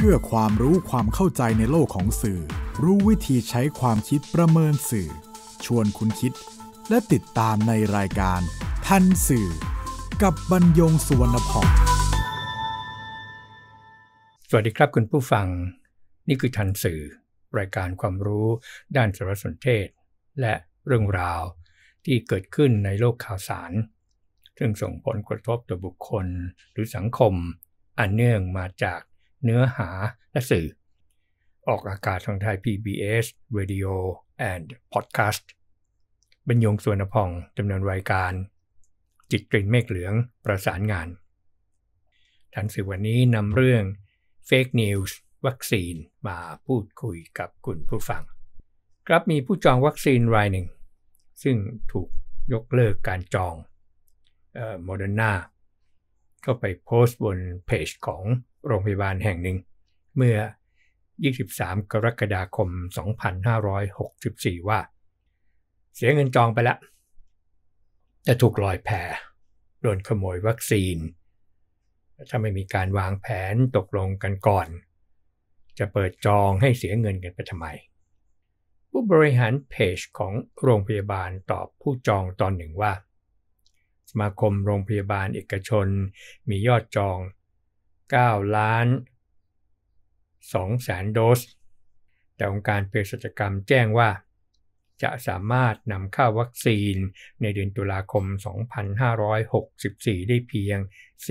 พื่อความรู้ความเข้าใจในโลกของสื่อรู้วิธีใช้ความคิดประเมินสื่อชวนคุณคิดและติดตามในรายการทันสื่อกับบรรยงสุวรรณพองสวัสดีครับคุณผู้ฟังนี่คือทันสื่อรายการความรู้ด้านสารสนเทศและเรื่องราวที่เกิดขึ้นในโลกข่าวสารซึ่งส่งผลกระทบต่อบุคคลหรือสังคมอันเนื่องมาจากเนื้อหาและสื่อออกอากาศทางไทย PBS Radio and Podcast บรรยงสุวรรณพองดำเนินรายการจิตกลิ่นเมฆเหลืองประสานงานทันสื่อวันนี้นำเรื่อง Fake News วัคซีนมาพูดคุยกับคุณผู้ฟังครับมีผู้จองวัคซีนรายหนึ่งซึ่งถูกยกเลิกการจองModerna ก็ไปโพสต์บนเพจของโรงพยาบาลแห่งหนึ่งเมื่อ23กรกฎาคม2564ว่าเสียเงินจองไปแล้วแต่ถูกลอยแพโดนขโมยวัคซีนถ้าไม่มีการวางแผนตกลงกันก่อนจะเปิดจองให้เสียเงินกันไปทำไมผู้บริหารเพจของโรงพยาบาลตอบผู้จองตอนหนึ่งว่าสมาคมโรงพยาบาลเอกชนมียอดจอง9,200,000 โดสแต่องค์การเภสัชกรรมแจ้งว่าจะสามารถนำเข้าวัคซีนในเดือนตุลาคม2564ได้เพียง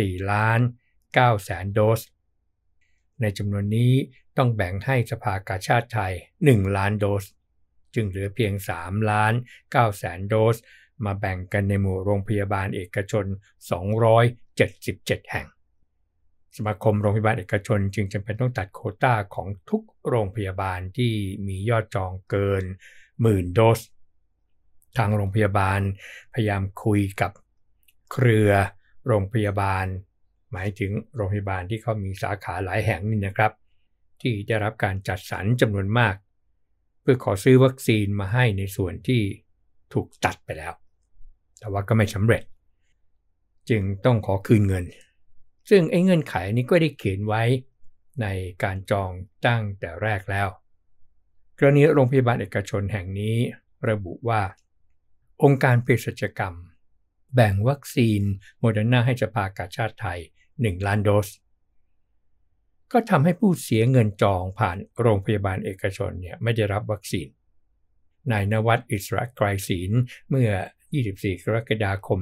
4,900,000 โดสในจำนวนนี้ต้องแบ่งให้สภากาชาดไทย1 ล้านโดสจึงเหลือเพียง 3,900,000 โดสมาแบ่งกันในหมู่โรงพยาบาลเอกชน277แห่งสมาคมโรงพยาบาลเอกชนจึงจำเป็นต้องตัดโควต้าของทุกโรงพยาบาลที่มียอดจองเกิน 10,000 โดสทางโรงพยาบาลพยายามคุยกับเครือโรงพยาบาลหมายถึงโรงพยาบาลที่เขามีสาขาหลายแห่งนี่นะครับที่ได้รับการจัดสรรจำนวนมากเพื่อขอซื้อวัคซีนมาให้ในส่วนที่ถูกตัดไปแล้วแต่ว่าก็ไม่สำเร็จจึงต้องขอคืนเงินซึ่งไอ้เงื่อนไขนี้ก็ได้เขียนไว้ในการจองตั้งแต่แรกแล้วกรณีโรงพยาบาลเอกชนแห่งนี้ระบุว่าองค์การเภสัชกรรมแบ่งวัคซีนโมเดอร์นาให้สภากาชาดไทย1 ล้านโดสก็ทำให้ผู้เสียเงินจองผ่านโรงพยาบาลเอกชนเนี่ยไม่ได้รับวัคซีนนายณวัฒน์ อิสระไกรศีลเมื่อ24กรกฎาคม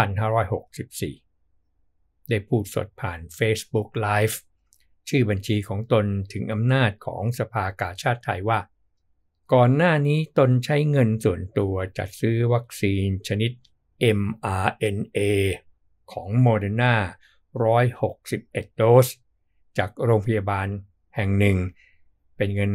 2564ได้พูดสดผ่าน Facebook Live ชื่อบัญชีของตนถึงอำนาจของสภากาชาดไทยว่าก่อนหน้านี้ตนใช้เงินส่วนตัวจัดซื้อวัคซีนชนิด mRNA ของ Moderna 161 โดสจากโรงพยาบาลแห่งหนึ่งเป็นเงิน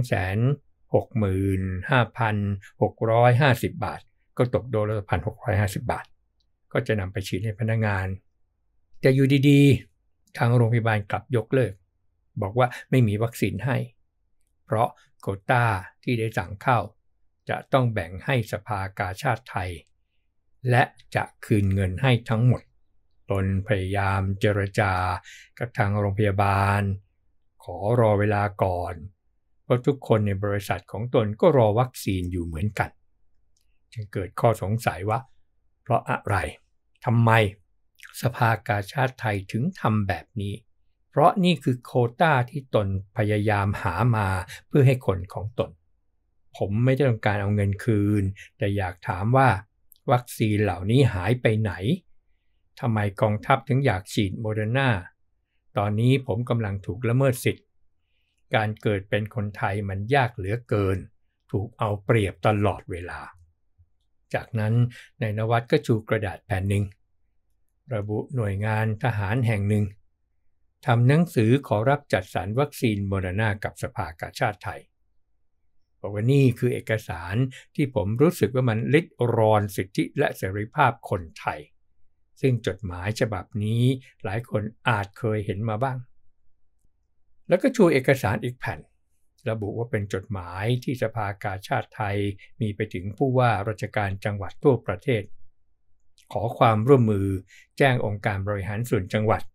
265,650 บาทก็ตกโดสละ 1,650 บาทก็จะนำไปฉีดให้พนักงานแต่อยู่ดีๆทางโรงพยาบาลกลับยกเลิกบอกว่าไม่มีวัคซีนให้เพราะโควต้าที่ได้สั่งเข้าจะต้องแบ่งให้สภากาชาดไทยและจะคืนเงินให้ทั้งหมดตนพยายามเจรจากับทางโรงพยาบาลขอรอเวลาก่อนเพราะทุกคนในบริษัทของตนก็รอวัคซีนอยู่เหมือนกันจึงเกิดข้อสงสัยว่าเพราะอะไรทำไมสภากาชาดไทยถึงทำแบบนี้เพราะนี่คือโควต้าที่ตนพยายามหามาเพื่อให้คนของตนผมไม่ได้ต้องการเอาเงินคืนแต่อยากถามว่าวัคซีนเหล่านี้หายไปไหนทำไมกองทัพถึงอยากฉีดโมเดอร์นาตอนนี้ผมกำลังถูกละเมิดสิทธิ์การเกิดเป็นคนไทยมันยากเหลือเกินถูกเอาเปรียบตลอดเวลาจากนั้นนายณวัฒน์ก็ชูกระดาษแผ่นหนึ่งระบุหน่วยงานทหารแห่งหนึ่งทำหนังสือขอรับจัดสรรวัคซีนโมเดอร์นากับสภากาชาดไทยบอกว่านี่คือเอกสารที่ผมรู้สึกว่ามันริดรอนสิทธิและเสรีภาพคนไทยซึ่งจดหมายฉบับนี้หลายคนอาจเคยเห็นมาบ้างแล้วก็ชูเอกสารอีกแผ่นระบุว่าเป็นจดหมายที่สภากาชาดไทยมีไปถึงผู้ว่าราชการจังหวัดทั่วประเทศขอความร่วมมือแจ้งองค์การบริหารส่วนจังหวัด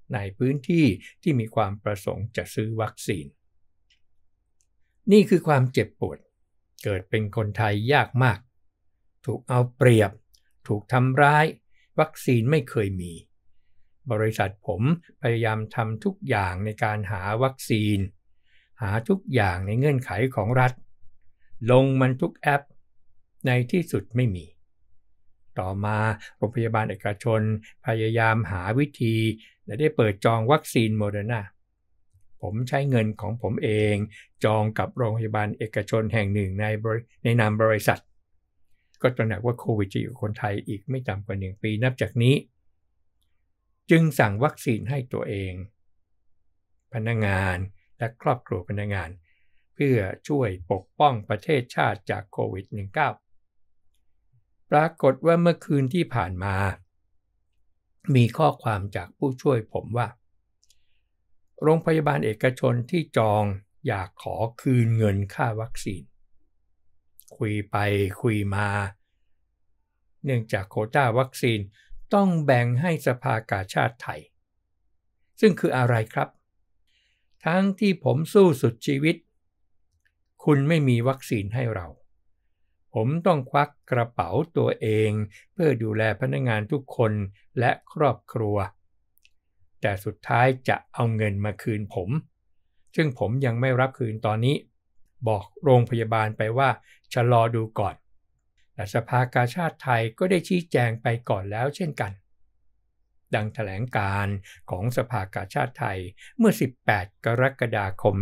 ในพื้นที่ที่มีความประสงค์จะซื้อวัคซีนนี่คือความเจ็บปวดเกิดเป็นคนไทยยากมากถูกเอาเปรียบถูกทำร้ายวัคซีนไม่เคยมีบริษัทผมพยายามทำทุกอย่างในการหาวัคซีนหาทุกอย่างในเงื่อนไขของรัฐลงมันทุกแอปในที่สุดไม่มีต่อมาโรงพยาบาลเอกชนพยายามหาวิธีและได้เปิดจองวัคซีนโมเดอร์นาผมใช้เงินของผมเองจองกับโรงพยาบาลเอกชนแห่งหนึ่งในนามบริษัทก็ตระหนักว่าโควิดจะอยู่คนไทยอีกไม่ต่ำกว่า1 ปีนับจากนี้จึงสั่งวัคซีนให้ตัวเองพนักงานและครอบครัวพนักงานเพื่อช่วยปกป้องประเทศชาติจากโควิด -19 ปรากฏว่าเมื่อคืนที่ผ่านมามีข้อความจากผู้ช่วยผมว่าโรงพยาบาลเอกชนที่จองอยากขอคืนเงินค่าวัคซีนคุยไปคุยมาเนื่องจากโควต้าวัคซีนต้องแบ่งให้สภากาชาดไทยซึ่งคืออะไรครับทั้งที่ผมสู้สุดชีวิตคุณไม่มีวัคซีนให้เราผมต้องควักกระเป๋าตัวเองเพื่อดูแลพนักงานทุกคนและครอบครัวแต่สุดท้ายจะเอาเงินมาคืนผมซึ่งผมยังไม่รับคืนตอนนี้บอกโรงพยาบาลไปว่าชะลอดูก่อนแต่สภากาชาดไทยก็ได้ชี้แจงไปก่อนแล้วเช่นกันดังแถลงการของสภากาชาดไทยเมื่อ18 กรกฎาคม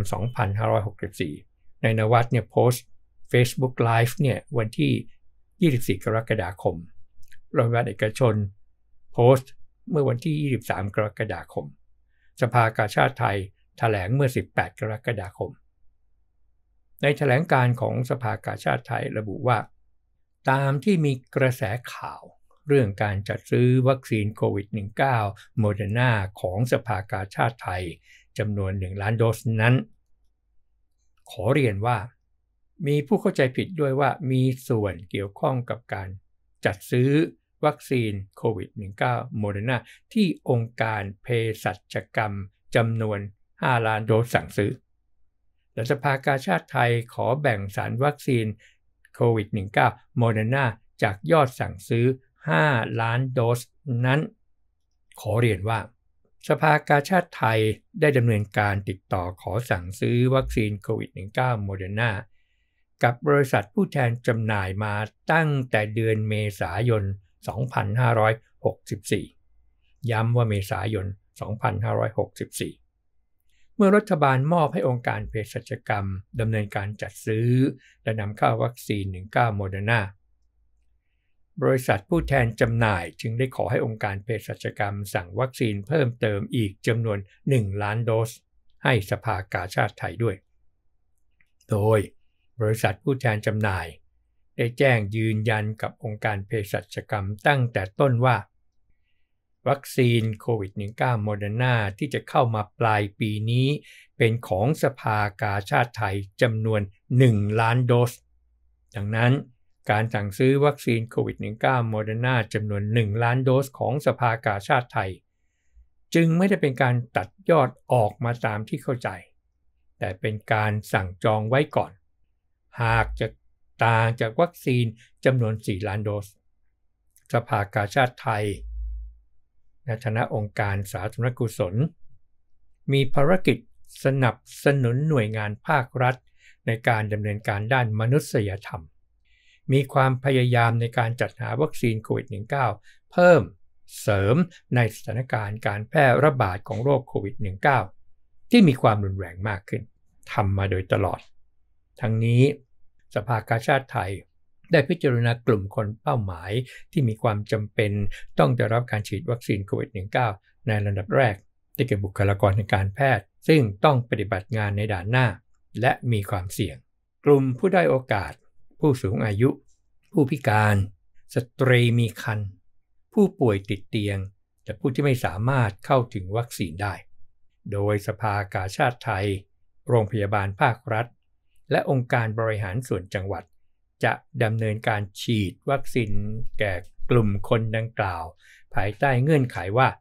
2564ในนวัดเนี่ยโพสต์ Facebook Live เนี่ยวันที่24 กรกฎาคมโรงพยาบาลเอกชนโพสต์เมื่อวันที่23 กรกฎาคมสภากาชาดไทยแถลงเมื่อ18 กรกฎาคมในแถลงการของสภากาชาดไทยระบุว่าตามที่มีกระแสข่าวเรื่องการจัดซื้อวัคซีนโควิด -19 โมเดอร์นาของสภากาชาดไทยจำนวน1 ล้านโดสนั้นขอเรียนว่ามีผู้เข้าใจผิดด้วยว่ามีส่วนเกี่ยวข้องกับการจัดซื้อวัคซีนโควิด -19 โมเดอร์นาที่องค์การเภสัชกรรมจำนวน5 ล้านโดสสั่งซื้อและสภากาชาดไทยขอแบ่งสารวัคซีนโควิด -19 โมเดอร์นาจากยอดสั่งซื้อ5 ล้านโดสนั้นขอเรียนว่าสภากาชาดไทยได้ดำเนินการติดต่อขอสั่งซื้อวัคซีนโควิด -19 โมเดอร์นากับบริษัทผู้แทนจำหน่ายมาตั้งแต่เดือนเมษายน 2564 ย้ำว่าเมษายน 2564 เมื่อรัฐบาลมอบให้องค์การเภสัชกรรมดำเนินการจัดซื้อและนำเข้าวัคซีน 19 โมเดอร์นาบริษัทผู้แทนจำหน่ายจึงได้ขอให้องค์การเภสัชกรรมสั่งวัคซีนเพิ่มเติมอีกจำนวน1 ล้านโดสให้สภากาชาดไทยด้วยโดยบริษัทผู้แทนจำหน่ายได้แจ้งยืนยันกับองค์การเภสัชกรรมตั้งแต่ต้นว่าวัคซีนโควิด -19 โมเดอร์นาที่จะเข้ามาปลายปีนี้เป็นของสภากาชาดไทยจำนวน1 ล้านโดสดังนั้นการสั่งซื้อวัคซีนโควิด -19 โมเดอร์นาจำนวน1 ล้านโดสของสภากาชาดไทยจึงไม่ได้เป็นการตัดยอดออกมาตามที่เข้าใจแต่เป็นการสั่งจองไว้ก่อนหากจะต่างจากวัคซีนจำนวน 4 ล้านโดสสภากาชาดไทยในฐานะองค์การสาธารณกุศลมีภารกิจสนับสนุนหน่วยงานภาครัฐในการดำเนินการด้านมนุษยธรรมมีความพยายามในการจัดหาวัคซีนโควิด -19 เพิ่มเสริมในสถานการณ์การแพร่ระบาดของโรคโควิด -19 ที่มีความรุนแรงมากขึ้นทำมาโดยตลอดทั้งนี้สภากาชาดไทยได้พิจารณากลุ่มคนเป้าหมายที่มีความจำเป็นต้องได้รับการฉีดวัคซีนโควิด -19 ในลำดับแรกได้แก่บุคลากรทางการแพทย์ซึ่งต้องปฏิบัติงานในด่านหน้าและมีความเสี่ยงกลุ่มผู้ด้อยโอกาสผู้สูงอายุผู้พิการสตรีมีครรภ์ผู้ป่วยติดเตียงและผู้ที่ไม่สามารถเข้าถึงวัคซีนได้โดยสภากาชาดไทยโรงพยาบาลภาครัฐและองค์การบริหารส่วนจังหวัดจะดำเนินการฉีดวัคซีนแก่กลุ่มคนดังกล่าวภายใต้เงื่อนไขว่า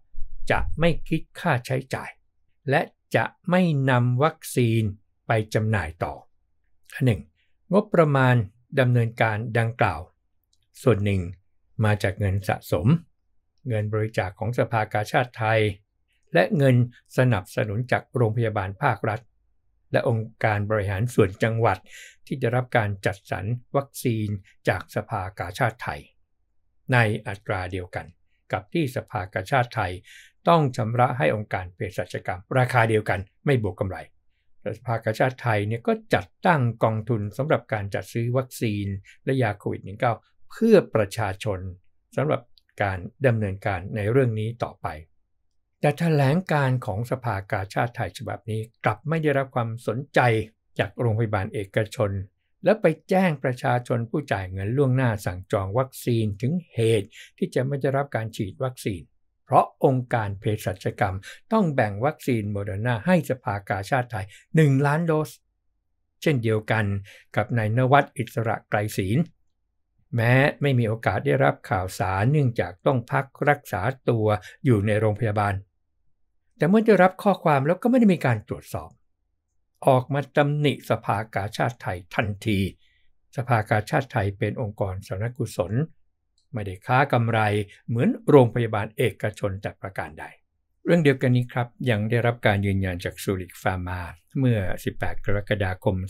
จะไม่คิดค่าใช้จ่ายและจะไม่นำวัคซีนไปจำหน่ายต่อ 1. งบประมาณดำเนินการดังกล่าวส่วนหนึ่งมาจากเงินสะสมเงินบริจาคของสภากาชาดไทยและเงินสนับสนุนจากโรงพยาบาลภาครัฐและองค์การบริหารส่วนจังหวัดที่จะรับการจัดสรรวัคซีนจากสภากาชาดไทยในอัตราเดียวกันกับที่สภากาชาดไทยต้องชำระให้องค์การเภสัชกรรมราคาเดียวกันไม่บวกกำไรสภากาชาดไทยเนี่ยก็จัดตั้งกองทุนสำหรับการจัดซื้อวัคซีนและยาโควิด -19 เพื่อประชาชนสำหรับการดำเนินการในเรื่องนี้ต่อไปแต่แถลงการของสภากาชาดไทยฉบับนี้กลับไม่ได้รับความสนใจจากโรงพยาบาลเอกชนและไปแจ้งประชาชนผู้จ่ายเงินล่วงหน้าสั่งจองวัคซีนถึงเหตุที่จะไม่ได้รับการฉีดวัคซีนเพราะองค์การเภสัชกรรมต้องแบ่งวัคซีนโมเดอร์นาให้สภากาชาดไทย1 ล้านโดสเช่นเดียวกันกับนายนวัฒน์อิสระไกรศีลแม้ไม่มีโอกาสได้รับข่าวสารเนื่องจากต้องพักรักษาตัวอยู่ในโรงพยาบาลแต่เมื่อได้รับข้อความแล้วก็ไม่ได้มีการตรวจสอบออกมาตำหนิสภากาชาดไทยทันทีสภากาชาดไทยเป็นองค์กรสาธารณกุศลไม่ได้ค้ากำไรเหมือนโรงพยาบาลเอกชนแต่ประการใดเรื่องเดียวกันนี้ครับยังได้รับการยืนยันจากซูริคฟาร์มาเมื่อ18 กรกฎาคม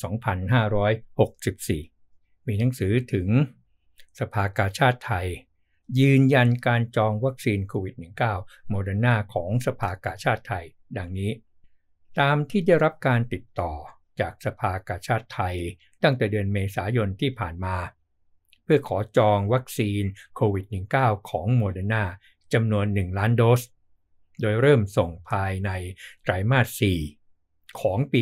2564มีหนังสือถึงสภากาชาดไทยยืนยันการจองวัคซีนโควิด -19 โมเดอร์นาของสภากาชาดไทยดังนี้ตามที่ได้รับการติดต่อจากสภากาชาดไทยตั้งแต่เดือนเมษายนที่ผ่านมาเพื่อขอจองวัคซีนโควิด -19 ของโมเดอร์นาจำนวน1 ล้านโดสโดยเริ่มส่งภายในไตรมาส 4 ของปี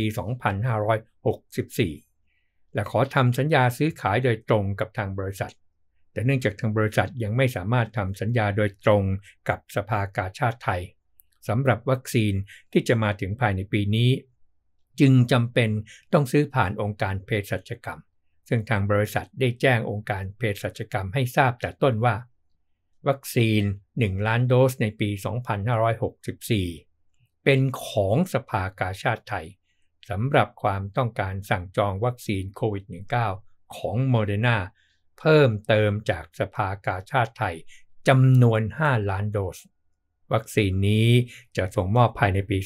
2564 และขอทำสัญญาซื้อขายโดยตรงกับทางบริษัทแต่เนื่องจากทางบริษัทยังไม่สามารถทำสัญญาโดยตรงกับสภากาชาดไทยสำหรับวัคซีนที่จะมาถึงภายในปีนี้จึงจำเป็นต้องซื้อผ่านองค์การเภสัชกรรมซึ่งทางบริษัทได้แจ้งองค์การเภสัชกรรมให้ทราบแต่ต้นว่าวัคซีน1 ล้านโดสในปี 2564 เป็นของสภากาชาดไทยสำหรับความต้องการสั่งจองวัคซีนโควิด -19 ของโมเดอร์นาเพิ่มเติมจากสภากาชาดไทยจำนวน5 ล้านโดสวัคซีนนี้จะส่งมอบภายในปี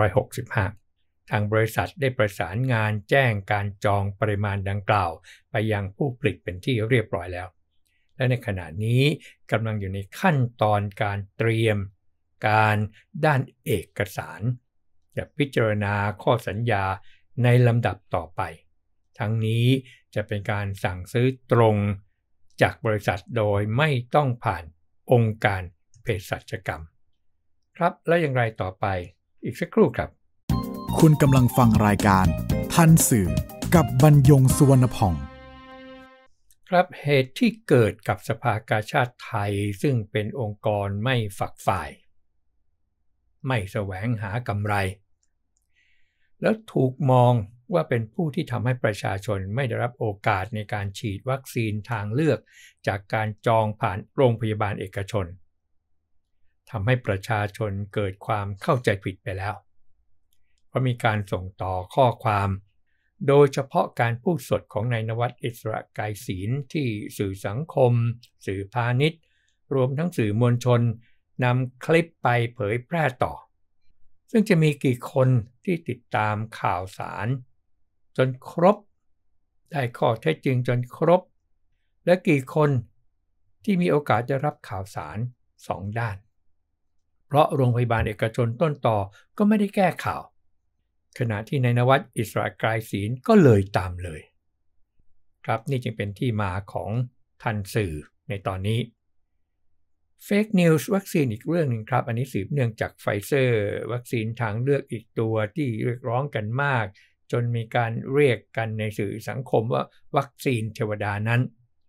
2565 ทางบริษัทได้ประสานงานแจ้งการจองปริมาณดังกล่าวไปยังผู้ผลิตเป็นที่เรียบร้อยแล้วและในขณะนี้กำลังอยู่ในขั้นตอนการเตรียมการด้านเอกสารจะพิจารณาข้อสัญญาในลำดับต่อไปทั้งนี้จะเป็นการสั่งซื้อตรงจากบริษัทโดยไม่ต้องผ่านองค์การเภสัชกรรมครับและอย่างไรต่อไปอีกสักครู่ครับคุณกำลังฟังรายการทันสื่อกับบรรยงสุวรรณผ่องครับเหตุที่เกิดกับสภากาชาดไทยซึ่งเป็นองค์กรไม่ฝักใฝ่ไม่แสวงหากำไรแล้วถูกมองว่าเป็นผู้ที่ทำให้ประชาชนไม่ได้รับโอกาสในการฉีดวัคซีนทางเลือกจากการจองผ่านโรงพยาบาลเอกชนทำให้ประชาชนเกิดความเข้าใจผิดไปแล้วเพราะมีการส่งต่อข้อความโดยเฉพาะการพูดสดของนายนวัฒน์อิสระไกรศีลที่สื่อสังคมสื่อพาณิชย์รวมทั้งสื่อมวลชนนำคลิปไปเผยแพร่ต่อซึ่งจะมีกี่คนที่ติดตามข่าวสารจนครบได้ข้อเท็จจริงจนครบและกี่คนที่มีโอกาสจะรับข่าวสาร2 ด้านเพราะโรงพยาบาลเอกชนต้นต่อก็ไม่ได้แก้ข่าวขณะที่นายนวัฒน์อิสระไกรศีลก็เลยตามเลยครับนี่จึงเป็นที่มาของทันสื่อในตอนนี้Fake News วัคซีนอีกเรื่องหนึ่งครับอันนี้สืบเนื่องจากไฟเซอร์วัคซีนทางเลือกอีกตัวที่เรียกร้องกันมากจนมีการเรียกกันในสื่อสังคมว่าวัคซีนเทวดานั้น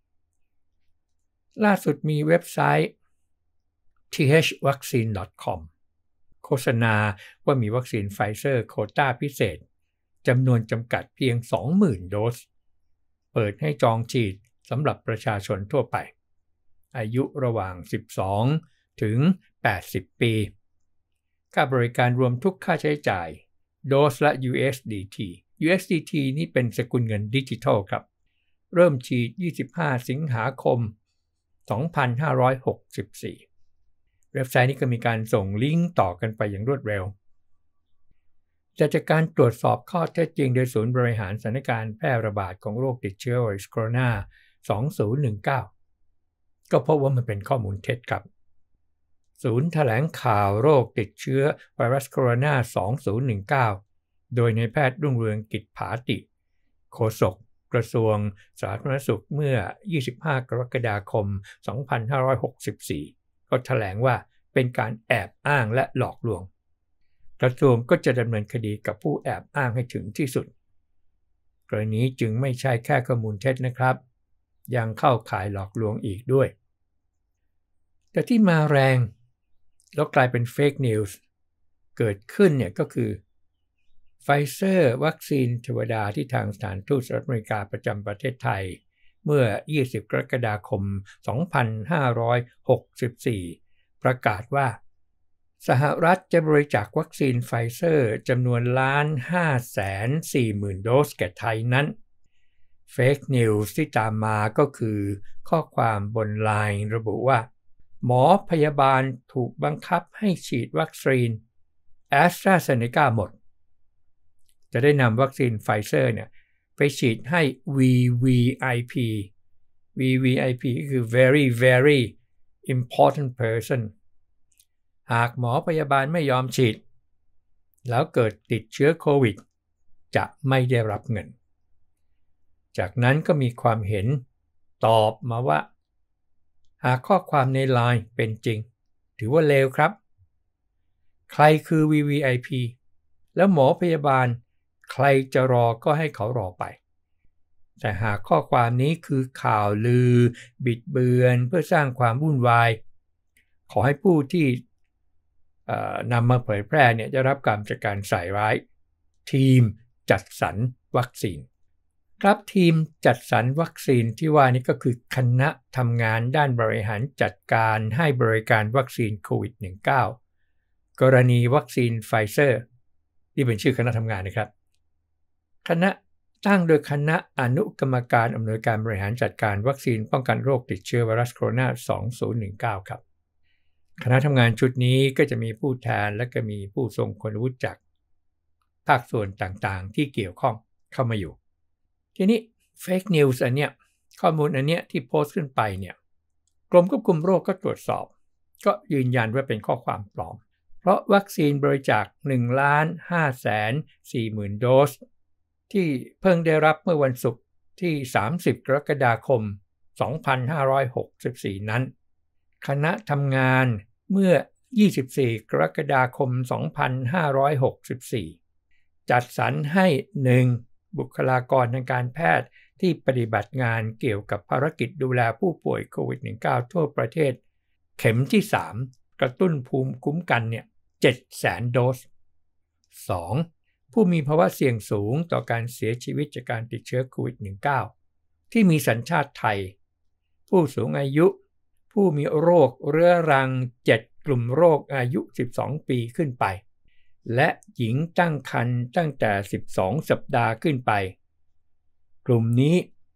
ล่าสุดมีเว็บไซต์ thvaccine.com โฆษณาว่ามีวัคซีนไฟเซอร์โควต้าพิเศษจำนวนจำกัดเพียง 20,000 โดสเปิดให้จองฉีดสำหรับประชาชนทั่วไปอายุระหว่าง12ถึง80ปีค่าบริการรวมทุกค่าใช้จ่ายโดสละ USDT นี่เป็นสกุลเงินดิจิทัลครับเริ่มฉีด25 สิงหาคม 2564 เว็บไซต์นี้ก็มีการส่งลิงก์ต่อกันไปอย่างรวดเร็วจากการตรวจสอบข้อเท็จจริงโดยศูนย์บริหารสถานการณ์แพร่ระบาดของโรคติดเชื้อไวรัสโคโรนา 2019 ก็พบว่ามันเป็นข้อมูลเท็จครับศูนย์แถลงข่าวโรคติดเชื้อไวรัสโคโรนา 2019 โดยนายแพทย์รุ่งเรืองกิจผาติโฆษกกระทรวงสาธารณสุขเมื่อ 25 กรกฎาคม 2564 ก็แถลงว่าเป็นการแอบอ้างและหลอกลวงกระทรวงก็จะดำเนินคดีกับผู้แอบอ้างให้ถึงที่สุดกรณีจึงไม่ใช่แค่ข้อมูลเท็จนะครับยังเข้าข่ายหลอกลวงอีกด้วยแต่ที่มาแรงแล้วกลายเป็นเฟกนิวส์เกิดขึ้นเนี่ยก็คือไฟเซอร์วัคซีนเทวดาที่ทางสถานทูตสหรัฐอเมริกาประจำประเทศไทยเมื่อ 20 กรกฎาคม 2564 ประกาศว่าสหรัฐจะบริจาควัคซีนไฟเซอร์จำนวน 1,540,000 โดสแก่ไทยนั้นเฟกนิวส์ที่ตามมาก็คือข้อความบนไลน์ระบุว่าหมอพยาบาลถูกบังคับให้ฉีดวัคซีน AstraZeneca หมดจะได้นำวัคซีนไฟเซอร์เนี่ยไปฉีดให้ VVIP ก็คือ very very important person หากหมอพยาบาลไม่ยอมฉีดแล้วเกิดติดเชื้อโควิดจะไม่ได้รับเงินจากนั้นก็มีความเห็นตอบมาว่าหากข้อความในไลน์เป็นจริงถือว่าเลวครับใครคือ VVIP แล้วหมอพยาบาลใครจะรอก็ให้เขารอไปแต่หากข้อความนี้คือข่าวลือบิดเบือนเพื่อสร้างความวุ่นวายขอให้ผู้ที่นำมาเผยแพร่เนี่ยจะรับการจัดการใส่ร้ายทีมจัดสรรวัคซีนครับทีมจัดสรรวัคซีนที่ว่านี้ก็คือคณะทำงานด้านบริหารจัดการให้บริการวัคซีนโควิด -19 กรณีวัคซีนไฟเซอร์ที่เป็นชื่อคณะทำงานนะครับคณะตั้งโดยคณะอนุกรรมการอำนวยการบริหารจัดการวัคซีนป้องกันโรคติดเชื้อไวรัสโคโรนา 2019 ครับคณะทำงานชุดนี้ก็จะมีผู้แทนและก็มีผู้ทรงคุณวุฒิจากภาคส่วนต่างๆที่เกี่ยวข้องเข้ามาอยู่ทีนี้เฟกนิวส์อันเนี้ยข้อมูลอันเนี้ยที่โพสต์ขึ้นไปเนี่ยกรมควบคุมโรคก็ตรวจสอบก็ยืนยันว่าเป็นข้อความปลอมเพราะวัคซีนบริจาค 1,540,000 โดสที่เพิ่งได้รับเมื่อวันศุกร์ที่ 30 กรกฎาคม 2564 นั้นคณะทำงานเมื่อ 24 กรกฎาคม 2564 จัดสรรให้ 1. บุคลากรทางการแพทย์ที่ปฏิบัติงานเกี่ยวกับภารกิจดูแลผู้ป่วยโควิด -19 ทั่วประเทศเข็มที่ 3 กระตุ้นภูมิคุ้มกันเนี่ย 700,000 โดส 2. ผู้มีภาวะเสี่ยงสูงต่อการเสียชีวิตจากการติดเชื้อโควิด -19 ที่มีสัญชาติไทยผู้สูงอายุผู้มีโรคเรื้อรัง7กลุ่มโรคอายุ12ปีขึ้นไปและหญิงตั้งครรภ์ตั้งแต่12สัปดาห์ขึ้นไปกลุ่มนี้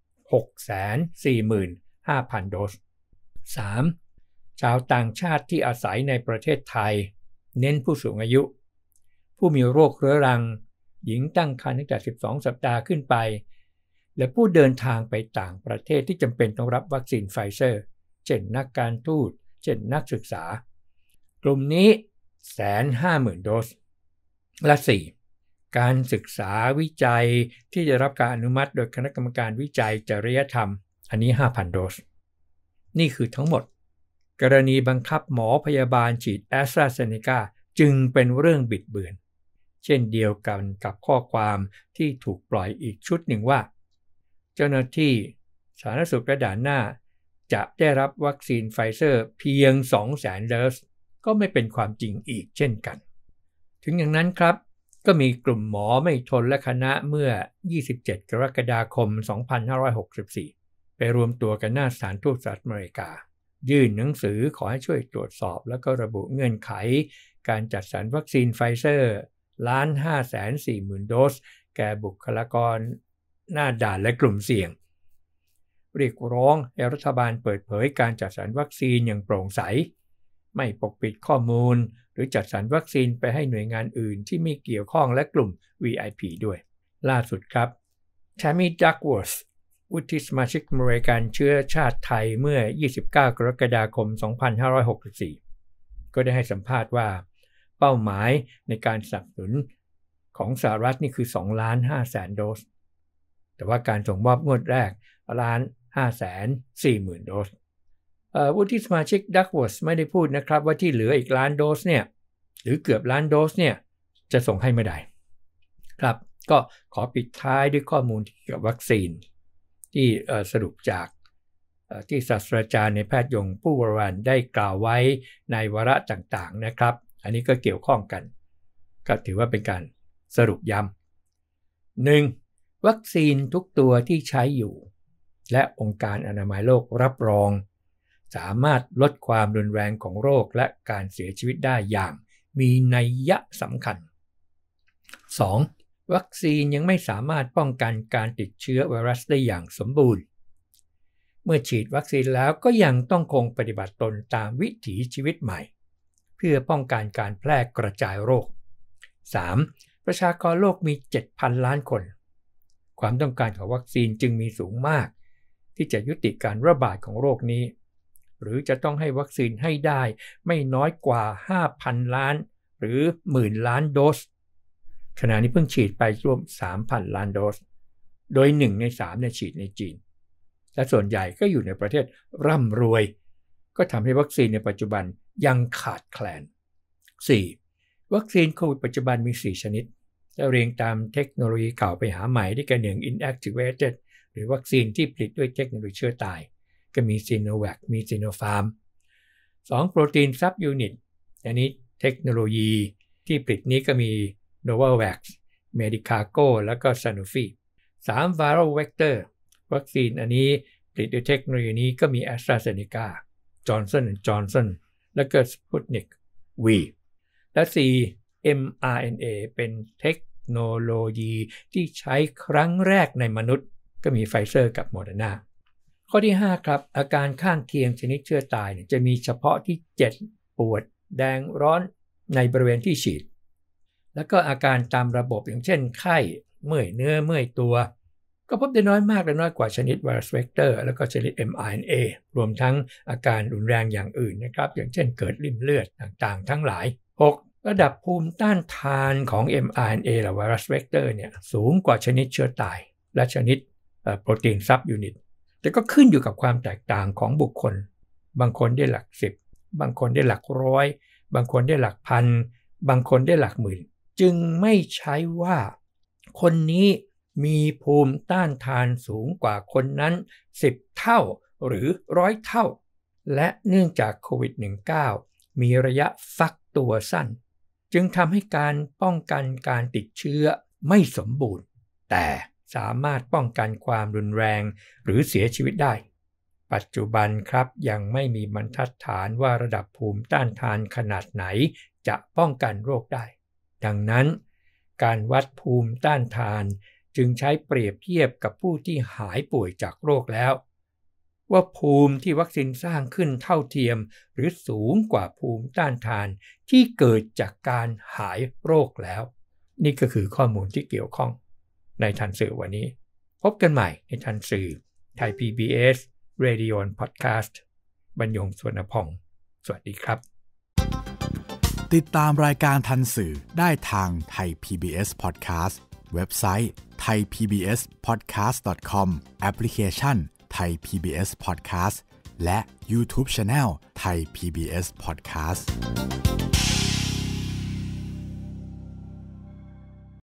645,000 โดส 3. ชาวต่างชาติที่อาศัยในประเทศไทยเน้นผู้สูงอายุผู้มีโรคเรื้อรังหญิงตั้งครรภ์ตั้งแต่12สัปดาห์ขึ้นไปและผู้เดินทางไปต่างประเทศที่จำเป็นต้องรับวัคซีนไฟเซอร์เช่นนักการทูตเช่นนักศึกษากลุ่มนี้ 150,000 โดสและ 4. การศึกษาวิจัยที่จะรับการอนุมัติโดยคณะกรรมการวิจัยจริยธรรมอันนี้ 5,000 โดสนี่คือทั้งหมดกรณีบังคับหมอพยาบาลฉีด AstraZeneca จึงเป็นเรื่องบิดเบือนเช่นเดียวกันกับข้อความที่ถูกปล่อยอีกชุดหนึ่งว่าเจ้าหน้าที่สาธารณสุขระดับหน้าจะได้รับวัคซีนไฟเซอร์เพียง 200,000 โดสก็ไม่เป็นความจริงอีกเช่นกันถึงอย่างนั้นครับก็มีกลุ่มหมอไม่ทนและคณะเมื่อ 27 กรกฎาคม 2564 ไปรวมตัวกันหน้าสถานทูตสหรัฐอเมริกายื่นหนังสือขอให้ช่วยตรวจสอบแล้วก็ระบุเงื่อนไขการจัดสรรวัคซีนไฟเซอร์ 1,540,000 โดสแก่บุคลากรหน้าด่านและกลุ่มเสี่ยงเรียกร้องให้รัฐบาลเปิดเผยการจัดสรรวัคซีนอย่างโปร่งใสไม่ปกปิดข้อมูลหรือจัดสรรวัคซีนไปให้หน่วยงานอื่นที่ไม่เกี่ยวข้องและกลุ่ม VIP ด้วยล่าสุดครับ Tammy Duckworth วุฒิสมาชิกอเมริกันเชื้อชาติไทยเมื่อ 29 กรกฎาคม 2564 ก็ได้ให้สัมภาษณ์ว่าเป้าหมายในการสนับสนุนของสหรัฐนี่คือ 2,500,000 โดสแต่ว่าการส่งมอบงวดแรก 1,540,000 โดสวุฒิสมาชิก Duckworth ไม่ได้พูดนะครับว่าที่เหลืออีกล้านโดสเนี่ยหรือเกือบล้านโดสเนี่ยจะส่งให้เมื่อใดครับก็ขอปิดท้ายด้วยข้อมูลเกี่ยวกับวัคซีนที่สรุปจากที่ศาสตราจารย์ในแพทย์ยงผู้วรวรรณได้กล่าวไว้ในวาระต่างๆนะครับอันนี้ก็เกี่ยวข้องกันก็ถือว่าเป็นการสรุปย้ำ 1. วัคซีนทุกตัวที่ใช้อยู่และองค์การอนามัยโลกรับรองสามารถลดความรุนแรงของโรคและการเสียชีวิตได้อย่างมีนัยยะสำคัญ 2. วัคซีนยังไม่สามารถป้องกันการติดเชื้อไวรัสได้อย่างสมบูรณ์เมื่อฉีดวัคซีนแล้วก็ยังต้องคงปฏิบัติตนตามวิถีชีวิตใหม่เพื่อป้องกันการแพร่กระจายโรค 3. ประชากรโลกมี 7,000 ล้านคนความต้องการของวัคซีนจึงมีสูงมากที่จะยุติการระบาดของโรคนี้หรือจะต้องให้วัคซีนให้ได้ไม่น้อยกว่า 5,000 ล้านหรือหมื่นล้านโดสขณะนี้เพิ่งฉีดไปรวม 3,000 ล้านโดสโดย1ใน3เนี่ยฉีดในจีนและส่วนใหญ่ก็อยู่ในประเทศร่ำรวยก็ทำให้วัคซีนในปัจจุบันยังขาดแคลน 4. วัคซีนโควิดปัจจุบันมี4ชนิดและเรียงตามเทคโนโลยีเก่าไปหาใหม่ได้แก่ 1. Inactivated หรือวัคซีนที่ผลิตด้วยเทคโนโลยีเชื้อตายก็มี Sinovac มี Sinopharm 2. Protein Subunit อันนี้เทคโนโลยีที่ผลิตนี้ก็มี Novavax Medicago แล้วก็ Sanofi 3. Viral Vector วัคซีนอันนี้ผลิตด้วยเทคโนโลยีนี้ก็มี AstraZeneca Johnson & Johnson แล้วก็ Sputnik V และ 4. mRNA เป็นเทคโนโลยีที่ใช้ครั้งแรกในมนุษย์ก็มี Pfizer กับ Moderna ข้อที่ 5 ครับอาการข้างเคียงชนิดเชื้อตายจะมีเฉพาะที่เจ็บปวดแดงร้อนในบริเวณที่ฉีดแล้วก็อาการตามระบบอย่างเช่นไข้เมื่อยเนื้อเมื่อยตัวก็พบได้น้อยมากและน้อยกว่าชนิดไวรัสเวกเตอร์แล้วก็ชนิด mRNA รวมทั้งอาการรุนแรงอย่างอื่นนะครับอย่างเช่นเกิดริ่มเลือดต่างๆทั้งหลาย 6. ระดับภูมิต้านทานของ mRNA หรือไวรัสเวกเตอร์เนี่ยสูงกว่าชนิดเชื้อตายและชนิดโปรตีนซับยูนิตแต่ก็ขึ้นอยู่กับความแตกต่างของบุคคลบางคนได้หลัก10บางคนได้หลักร้อยบางคนได้หลักพันบางคนได้หลักหมื่นจึงไม่ใช่ว่าคนนี้มีภูมิต้านทานสูงกว่าคนนั้น10เท่าหรือ100เท่าและเนื่องจากโควิด -19 มีระยะฟักตัวสั้นจึงทำให้การป้องกันการติดเชื้อไม่สมบูรณ์แต่สามารถป้องกันความรุนแรงหรือเสียชีวิตได้ปัจจุบันครับยังไม่มีบรรทัดฐานว่าระดับภูมิต้านทานขนาดไหนจะป้องกันโรคได้ดังนั้นการวัดภูมิต้านทานจึงใช้เปรียบเทียบกับผู้ที่หายป่วยจากโรคแล้วว่าภูมิที่วัคซีนสร้างขึ้นเท่าเทียมหรือสูงกว่าภูมิต้านทานที่เกิดจากการหายโรคแล้วนี่ก็คือข้อมูลที่เกี่ยวข้องในทันสื่อวันนี้พบกันใหม่ในทันสื่อไทย PBS Radio Podcast บรรยงสุวรรณพงศ์สวัสดีครับติดตามรายการทันสื่อได้ทางไทย PBS Podcast เว็บไซต์ thaipbspodcast.com แอปพลิเคชัน Thai PBS Podcast และ YouTube Channel Thai PBS Podcast